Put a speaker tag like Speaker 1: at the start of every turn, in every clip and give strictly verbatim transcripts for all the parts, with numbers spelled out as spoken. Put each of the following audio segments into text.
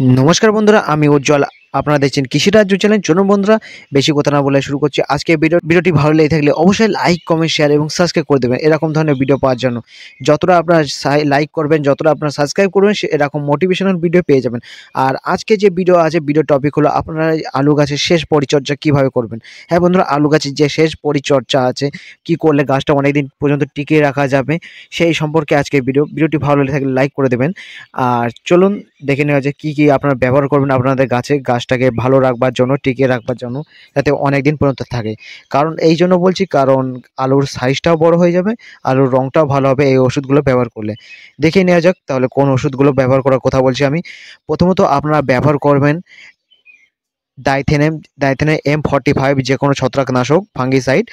Speaker 1: नमस्कार बंधुरा आमी उज्ज्वल আপনারা দেখছেন কৃষি রাজ্য চ্যানেল। চলুন বন্ধুরা বেশি কথা না বলে শুরু করছি আজকে ভিডিও। ভিডিওটি ভালো লেগে থাকলে অবশ্যই লাইক কমেন্ট শেয়ার এবং সাবস্ক্রাইব করে দেবেন এরকম ধরনের ভিডিও পাওয়ার জন্য। যতটা আপনারা লাইক করবেন, যতটা আপনারা সাবস্ক্রাইব করবেন, এরকম মোটিভেশনাল ভিডিও পেয়ে যাবেন। আর আজকে যে ভিডিও আছে, ভিডিও টপিক হলো আপনারা আলু গাছের শেষ পরিচর্যা কিভাবে করবেন। হ্যাঁ বন্ধুরা, আলু গাছের যে শেষ পরিচর্যা আছে, কি করলে গাছটা অনেকদিন পর্যন্ত টিকিয়ে রাখা যাবে, সেই সম্পর্কে আজকে ভিডিও। ভিডিওটি ভালো লেগে থাকলে লাইক করে দেবেন। আর চলুন দেখে নেওয়া যায় কী কী আপনারা ব্যবহার করবেন আপনাদের গাছে, গাছটাকে ভালো রাখবার জন্য, টিকিয়ে রাখবার জন্য, যাতে অনেক দিন পর্যন্ত থাকে। কারণ এই জন্য বলছি, কারণ আলুর সাইজটাও বড় হয়ে যাবে, আলুর রঙটাও ভালো হবে এই ওষুধগুলো ব্যবহার করলে। দেখে নেওয়া যাক তাহলে কোন ওষুধগুলো ব্যবহার করার কথা বলছি আমি। প্রথমত আপনারা ব্যবহার করবেন Dithane M Dithane M M forty five, যে কোনো ছত্রাকনাশক ফাঙ্গিসাইড।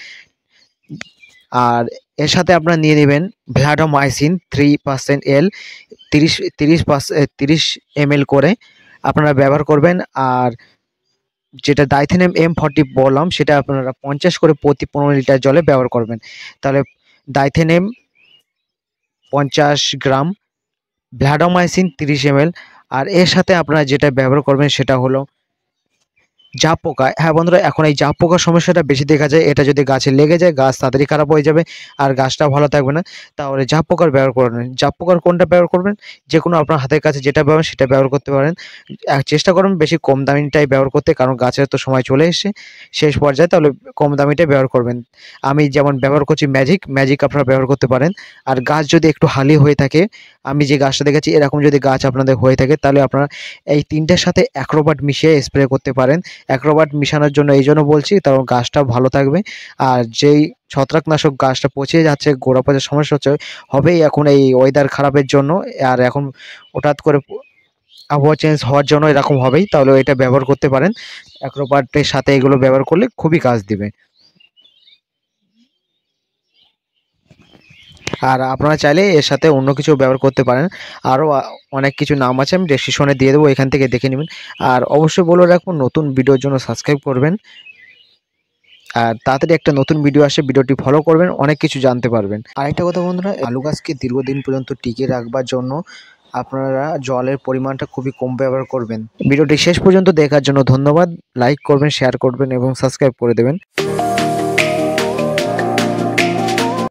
Speaker 1: আর এর সাথে আপনারা নিয়ে নেবেন ভ্লাডামাইসিন থ্রি পার্সেন্ট এল, তিরিশ তিরিশ পার্সেন্ট তিরিশ এম এল করে আপনারা ব্যবহার করবেন। আর যেটা ডাইথেনেম এম ফর্টি বললাম, সেটা আপনারা পঞ্চাশ করে প্রতি পনেরো লিটার জলে ব্যবহার করবেন। তাহলে ডাইথেনেম পঞ্চাশ গ্রাম, ভ্লাডামাইসিন তিরিশ এম এল। আর এর সাথে আপনারা যেটা ব্যবহার করবেন সেটা হলো জাপ পোকা। হ্যাঁ বন্ধুরা, এখন এই জাপ পোকার সমস্যাটা বেশি দেখা যায়। এটা যদি গাছে লেগে যায়, গাছ তাড়াতাড়ি খারাপ হয়ে যাবে আর গাছটা ভালো থাকবে না। তাহলে জাপ পোকার ব্যবহার করবেন। জাপ পোকার কোনটা ব্যবহার করবেন? যে কোনো আপনার হাতের কাছে যেটা পাবেন সেটা ব্যবহার করতে পারেন। চেষ্টা করুন বেশি কম দামিটাই ব্যবহার করতে, কারণ গাছের তো সময় চলে এসছে শেষ পর্যায়ে, তাহলে কম দামিটাই ব্যবহার করবেন। আমি যেমন ব্যবহার করছি ম্যাজিক, ম্যাজিক আপনারা ব্যবহার করতে পারেন। আর গাছ যদি একটু হালি হয়ে থাকে, আমি যে গাছটা দেখেছি এরকম যদি গাছ আপনাদের হয়ে থাকে, তাহলে আপনারা এই তিনটের সাথে অ্যাক্রোবাট মিশিয়ে স্প্রে করতে পারেন। অ্যাক্রোবাট মিশানোর জন্য এই জন্য বলছি, কারণ গাছটা ভালো থাকবে। আর যেই ছত্রাকনাশক গাছটা পচে যাচ্ছে, গোড়া পচার সমস্যা হচ্ছে, হবেই এখন এই ওয়েদার খারাপের জন্য। আর এখন হঠাৎ করে আবহাওয়া চেঞ্জ হওয়ার জন্য এরকম হবেই। তাহলে এটা ব্যবহার করতে পারেন। অ্যাক্রোবাটের সাথে এগুলো ব্যবহার করলে খুবই কাজ দিবে। আর আপনারা চাইলে এর সাথে অন্য কিছু ব্যবহার করতে পারেন। আরও অনেক কিছু নাম আছে, আমি ডেসক্রিপশনে দিয়ে দেবো, এখান থেকে দেখে নেবেন। আর অবশ্যই বলে রাখবো নতুন ভিডিওর জন্য সাবস্ক্রাইব করবেন। আর তাড়াতাড়ি একটা নতুন ভিডিও আসে, ভিডিওটি ফলো করবেন, অনেক কিছু জানতে পারবেন। আরেকটা কথা বন্ধুরা, আলু গাছকে দীর্ঘদিন পর্যন্ত টিকিয়ে রাখবার জন্য আপনারা জলের পরিমাণটা খুবই কম ব্যবহার করবেন। ভিডিওটি শেষ পর্যন্ত দেখার জন্য ধন্যবাদ। লাইক করবেন, শেয়ার করবেন এবং সাবস্ক্রাইব করে দেবেন।